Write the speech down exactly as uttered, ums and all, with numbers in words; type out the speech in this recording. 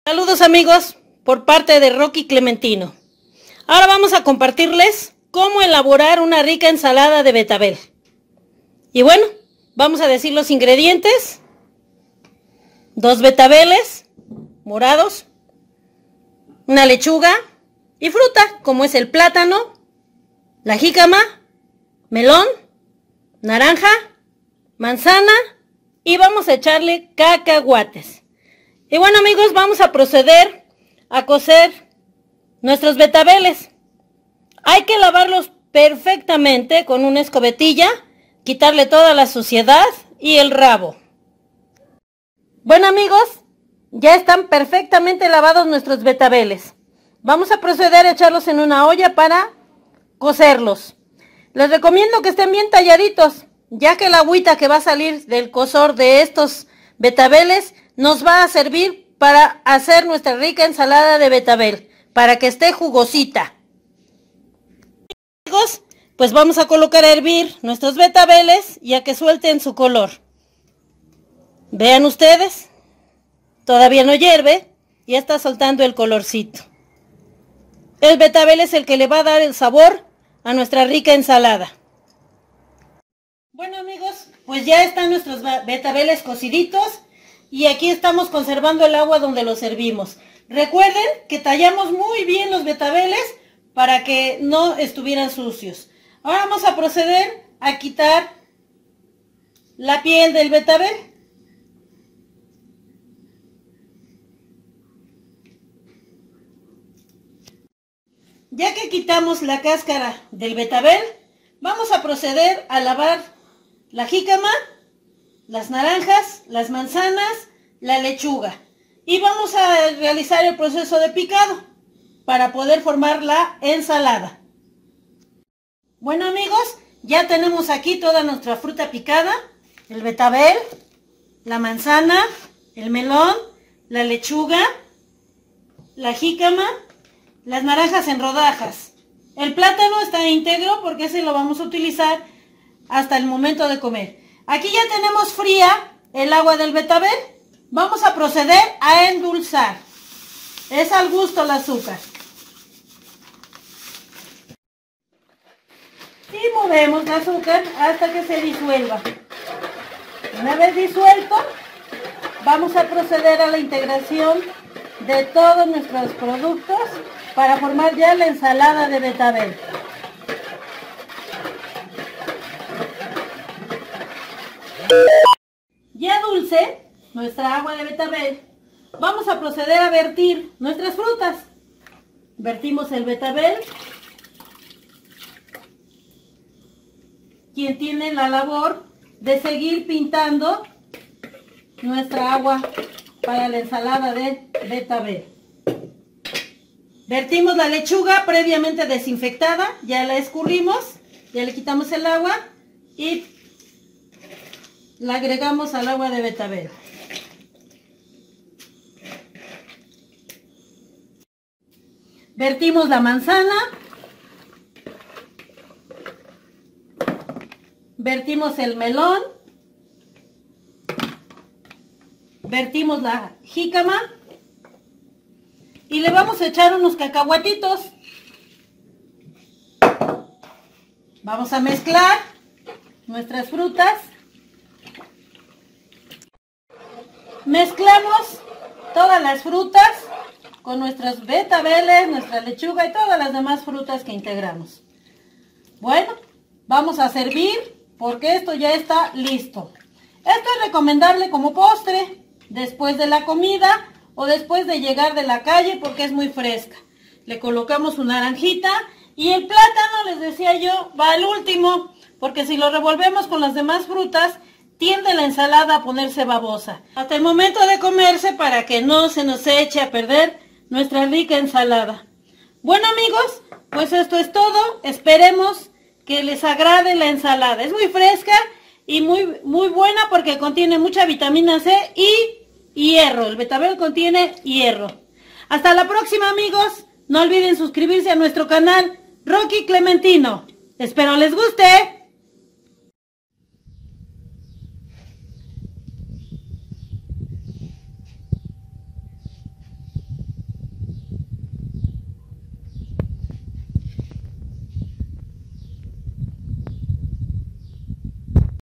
Saludos amigos, por parte de Rocky Clementino. Ahora vamos a compartirles cómo elaborar una rica ensalada de betabel. Y bueno, vamos a decir los ingredientes. Dos betabeles morados, una lechuga y fruta, como es el plátano, la jícama, melón, naranja, manzana y vamos a echarle cacahuates. Y bueno amigos, vamos a proceder a cocer nuestros betabeles. Hay que lavarlos perfectamente con una escobetilla, quitarle toda la suciedad y el rabo. Bueno amigos, ya están perfectamente lavados nuestros betabeles. Vamos a proceder a echarlos en una olla para cocerlos. Les recomiendo que estén bien talladitos, ya que la agüita que va a salir del cozor de estos betabeles nos va a servir para hacer nuestra rica ensalada de betabel, para que esté jugosita. Amigos, pues vamos a colocar a hervir nuestros betabeles y a que suelten su color. Vean ustedes, todavía no hierve, ya está soltando el colorcito. El betabel es el que le va a dar el sabor a nuestra rica ensalada. Bueno amigos, pues ya están nuestros betabeles cociditos. Y aquí estamos conservando el agua donde los servimos. Recuerden que tallamos muy bien los betabeles para que no estuvieran sucios. Ahora vamos a proceder a quitar la piel del betabel. Ya que quitamos la cáscara del betabel, vamos a proceder a lavar la jícama, las naranjas, las manzanas, la lechuga. Y vamos a realizar el proceso de picado para poder formar la ensalada. Bueno amigos, ya tenemos aquí toda nuestra fruta picada. El betabel, la manzana, el melón, la lechuga, la jícama, las naranjas en rodajas. El plátano está íntegro porque ese lo vamos a utilizar hasta el momento de comer. Aquí ya tenemos fría el agua del betabel. Vamos a proceder a endulzar. Es al gusto el azúcar. Y movemos el azúcar hasta que se disuelva. Una vez disuelto, vamos a proceder a la integración de todos nuestros productos para formar ya la ensalada de betabel. Ya dulce nuestra agua de betabel, vamos a proceder a vertir nuestras frutas. Vertimos el betabel. Quien tiene la labor de seguir pintando nuestra agua para la ensalada de betabel. Vertimos la lechuga previamente desinfectada, ya la escurrimos, ya le quitamos el agua y la agregamos al agua de betabel. Vertimos la manzana. Vertimos el melón. Vertimos la jícama. Y le vamos a echar unos cacahuatitos. Vamos a mezclar nuestras frutas. Mezclamos todas las frutas con nuestros betabeles, nuestra lechuga y todas las demás frutas que integramos. Bueno, vamos a servir porque esto ya está listo. Esto es recomendable como postre después de la comida o después de llegar de la calle porque es muy fresca. Le colocamos una naranjita y el plátano, les decía yo, va al último porque si lo revolvemos con las demás frutas tiende la ensalada a ponerse babosa. Hasta el momento de comerse para que no se nos eche a perder nuestra rica ensalada. Bueno amigos, pues esto es todo. Esperemos que les agrade la ensalada. Es muy fresca y muy, muy buena porque contiene mucha vitamina C y hierro. El betabel contiene hierro. Hasta la próxima amigos. No olviden suscribirse a nuestro canal Rocky Clementino. Espero les guste.